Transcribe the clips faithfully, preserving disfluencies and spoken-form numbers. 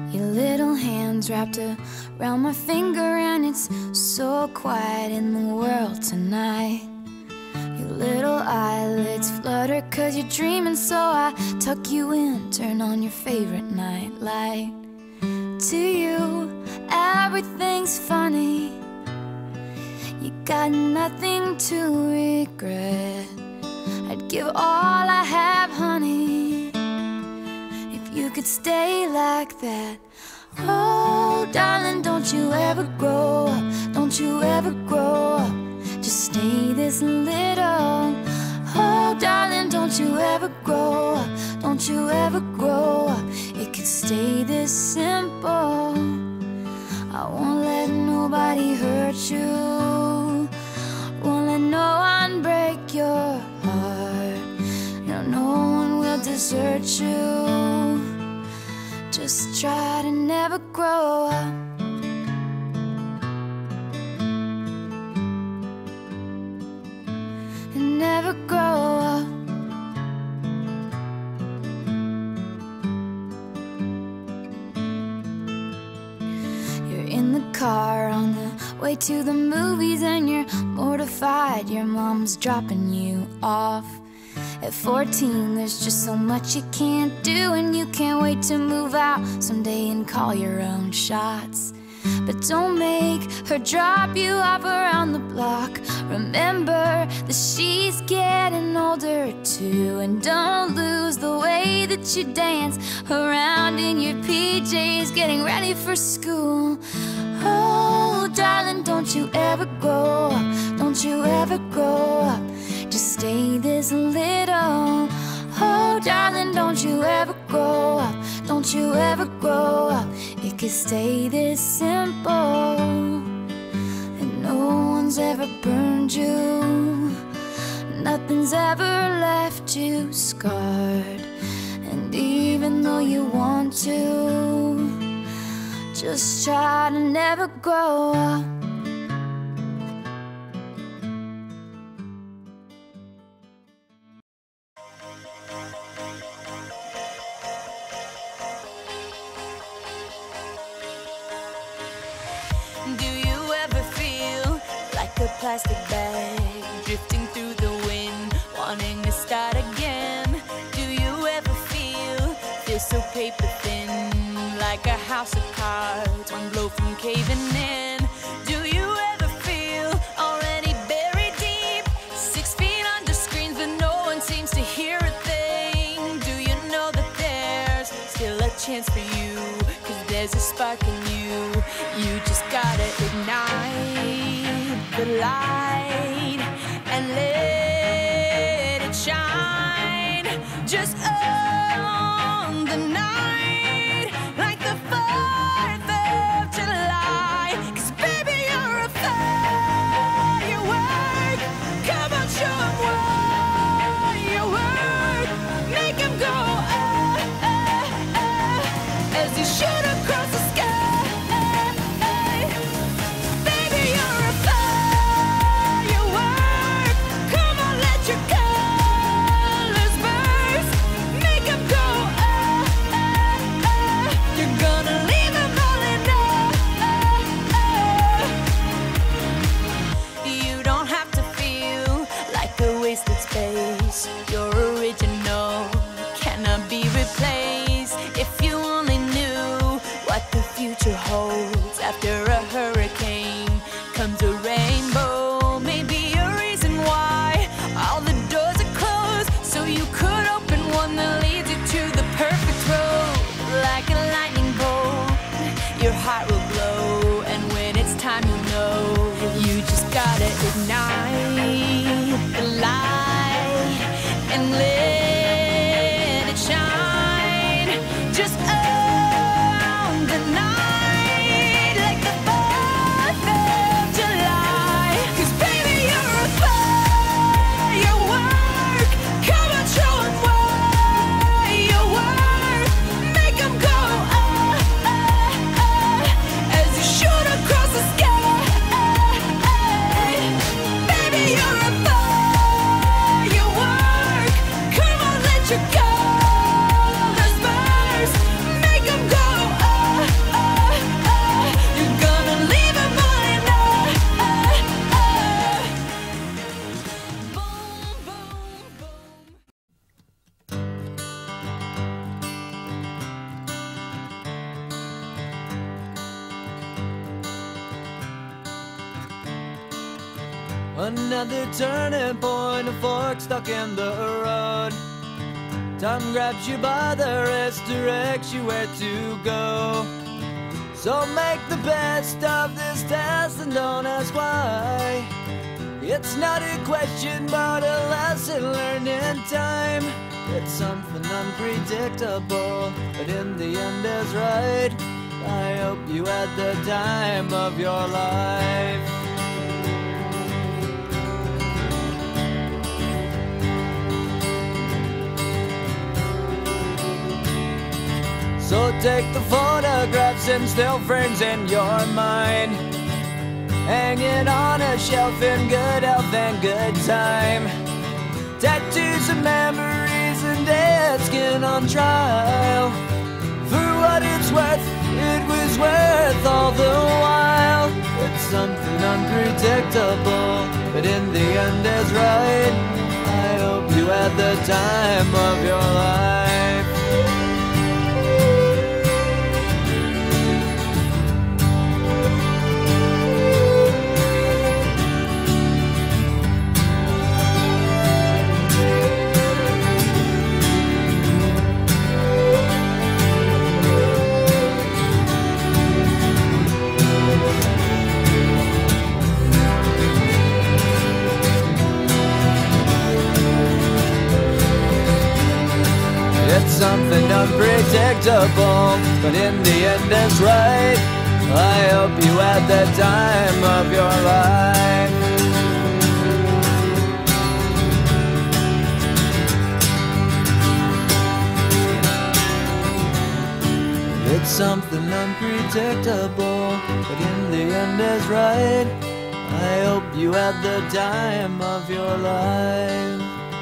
Your little hands wrapped around my finger, and it's so quiet in the world tonight. Your little eyelids flutter 'cause you're dreaming, so I tuck you in, turn on your favorite night light. To you, everything's funny. You got nothing to regret. I'd give all I have, honey, if you could stay like that. Oh, darling, don't you ever grow up, don't you ever grow up, just stay this little. Oh, darling, don't you ever grow up, don't you ever grow up, it could stay this simple. I won't let nobody hurt you, won't let no one break your heart. No, no one will desert you. Just try to never grow up. And never grow up. You're in the car on the way to the movies, and you're mortified your mom's dropping you off. At fourteen, there's just so much you can't do, and you can't wait to move out someday and call your own shots. But don't make her drop you off around the block. Remember that she's getting older too, and don't lose the way that you dance around in your P Js, getting ready for school. Oh, darling, don't you ever grow up, don't you ever grow up, just stay this little. Oh, darling, don't you ever grow up, don't you ever grow up, it could stay this simple. And no one's ever burned you, nothing's ever left you scarred. And even though you want to, just try to never grow up. Do you ever feel like a plastic bag drifting through the wind, wanting to start again? Do you ever feel, feel so paper thin, like a house of cards, one blow from caving in? Do you ever feel already buried deep, six feet under screens, but no one seems to hear a thing? Do you know that there's still a chance for you, 'cause there's a spark in you? You just gotta ignite the light and let it shine. Just own the night like the fourth of July. 'Cause baby, you're a firework. Come on, show 'em what you work. Make 'em go ah, ah, ah, as you shoot across the sky. Your original cannot be replaced. If you only knew what the future holds, after a hurricane comes a rainbow. Maybe a reason why all the doors are closed, so you could open one that leads you to the perfect road. Like a lightning bolt, your heart will glow, and when it's time, you know you just gotta ignite the light and let it shine. Just own the night like the fourth of July. 'Cause baby, you're a firework. Come on, show 'em what you work. Make 'em go ah, ah, ah, as you shoot across the sky. Baby, you're a firework. Come on, let your colors burst. Another turning point, a fork stuck in the road. Time grabs you by the wrist, directs you where to go. So make the best of this test and don't ask why. It's not a question but a lesson learned in time. It's something unpredictable, but in the end is right. I hope you had the time of your life. So take the photographs and still frames in your mind, hanging on a shelf in good health and good time. Tattoos of memories and dead skin on trial. For what it's worth, it was worth all the while. It's something unpredictable, but in the end is right. I hope you had the time of your life. It's something unpredictable, but in the end it's right. I hope you had the time of your life. It's something unpredictable, but in the end is right. I hope you had the time of your life.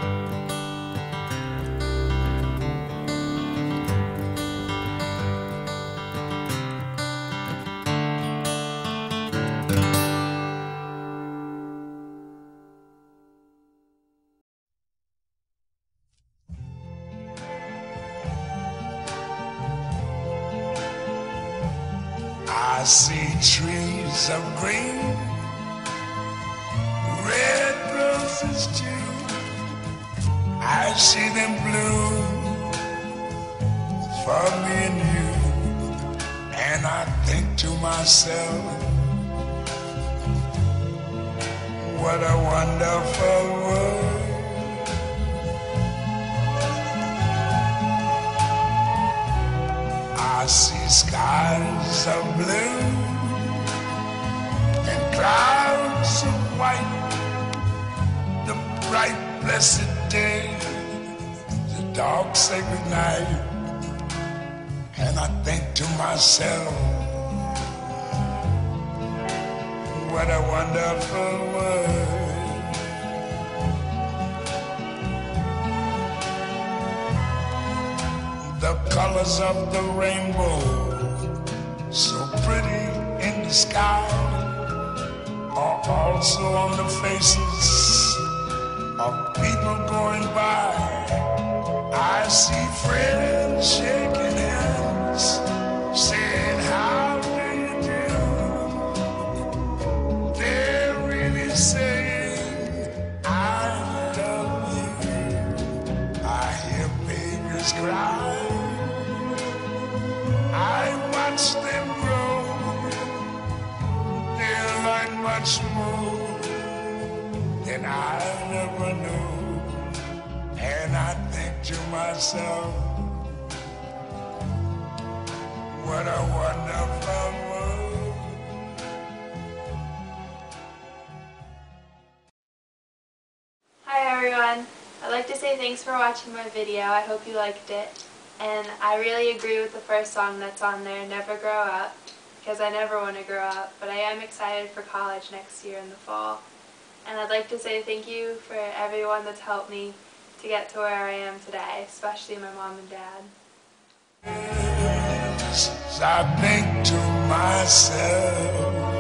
I see trees of green, red roses too. I see them bloom for me and you. And I think to myself, what a wonderful world. I see skies of blue and clouds of white, the bright blessed day, the dark sacred night. And I think to myself, what a wonderful world. The colors of the rainbow, so pretty in the sky, are also on the faces of people going by. I see friends shaking hands, saying, how do you do? They're really saying, I love you. I hear babies cry, I watch them grow. They're like much more than I never knew. And I think to myself, what a wonderful world. Hi everyone, I'd like to say thanks for watching my video. I hope you liked it. And I really agree with the first song that's on there, Never Grow Up, because I never want to grow up, but I am excited for college next year in the fall. And I'd like to say thank you for everyone that's helped me to get to where I am today, especially my mom and dad. I think to myself,